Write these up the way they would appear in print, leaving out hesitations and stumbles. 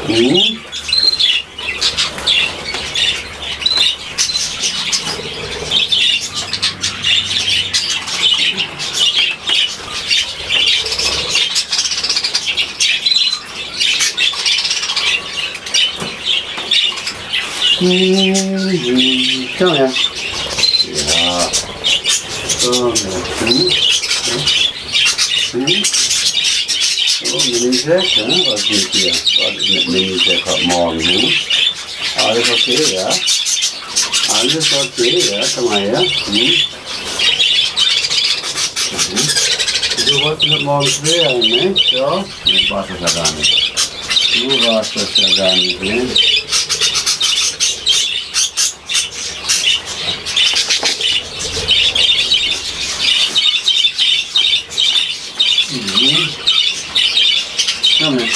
Mhm. Komm her. Ja. So, so, Mini-Check, ja? Was geht hier? Was ist mit Mini-Check heute Morgen? Hm? Alles okay, ja? Alles okay, ja? Komm mal her. Du wolltest heute Morgen schwer, ne? Ja? Du warst das ja gar nicht. Du warst das ja gar nicht, ne? Komm her.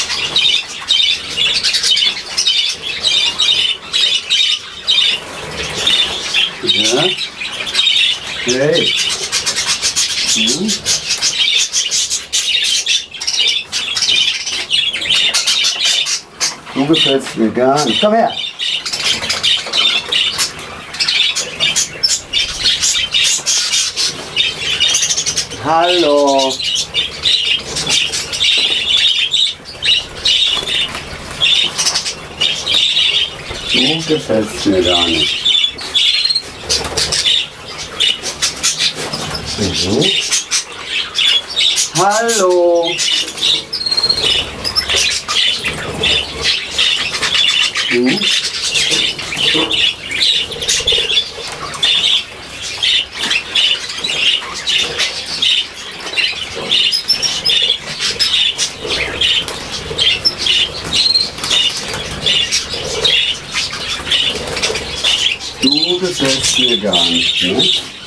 Ja. Hey. Du gefällst mir gar nicht. Komm her. Hallo. Du gefällst mir gar nicht. So. Hallo. Du gefällst mir gar nicht, ne?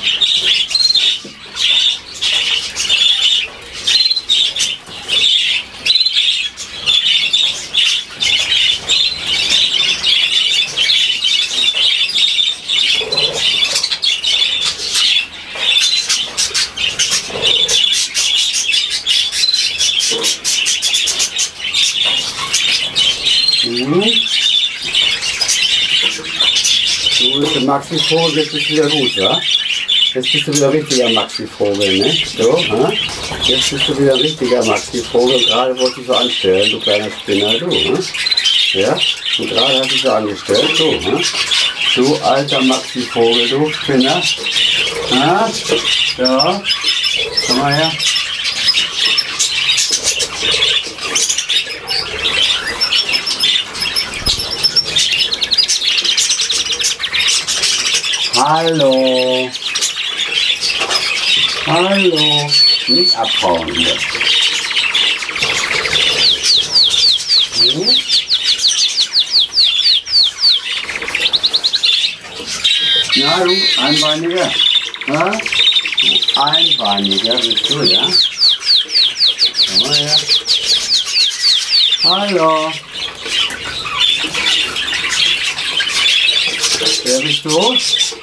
Du bist der Maxi-Vogel, jetzt bist du wieder gut, ja? Jetzt bist du wieder richtiger Maxi-Vogel, ne? So, ha? Jetzt bist du wieder richtiger Maxi-Vogel. Gerade wolltest du so anstellen, du kleiner Spinner, du, ne? Ja? Und gerade hast du so angestellt, du, ne? Du alter Maxi-Vogel, du Spinner. Ha? Ja? Komm mal her. Hallo. Hallo. Nicht abhauen hier. Ja, du Einbeiniger. Ja? Du Einbeiniger bist du, ja? Komm mal her. Hallo. Wer bist du?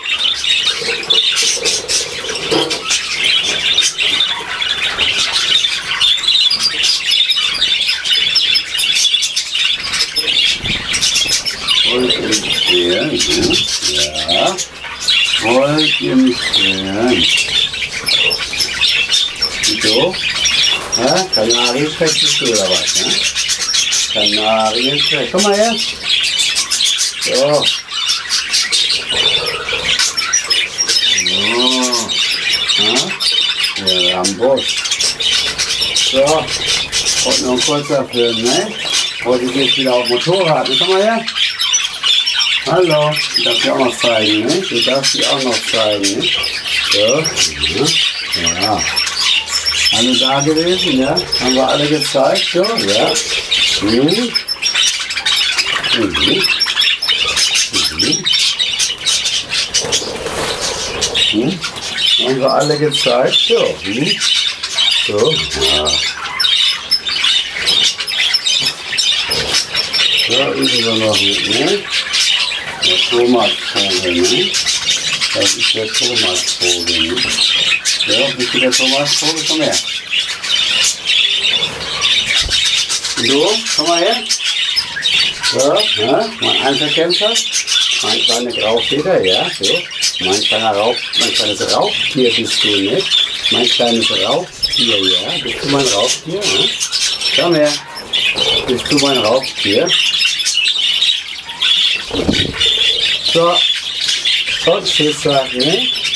Wollt ihr mich stören? Ja. Wollt ihr mich stören? Wieso? Ja? Kanarienfett bist du oder was? Ne? Kanarienfett. Komm mal her. So. Ja, Rambos. So, heute noch ein kurzer Film, ne? Heute geht's wieder auf Motorrad. Komm mal her. Hallo, du darfst dir auch noch zeigen, ne? Du darfst dir auch noch zeigen, ne? So, ja. Alle da gewesen, ja? Haben wir alle gezeigt, so, ja? Haben wir alle gezeigt, so. So, ja. So, üben wir noch mit, ne? Der Thomasvogel, ne? Das ist der Thomasvogel, ne? Ja, bist du der Thomasvogel? Komm her. Du, komm mal her. So, ja, mein Einzelkämpfer, mein kleiner Graufeder, ja, so. Mein kleines Raubtier bist du, nicht? Mein kleines Raubtier, ja. Bist du mein Raubtier, ja? Komm her. Bist du mein Raubtier? So. Und Tschüss, ne?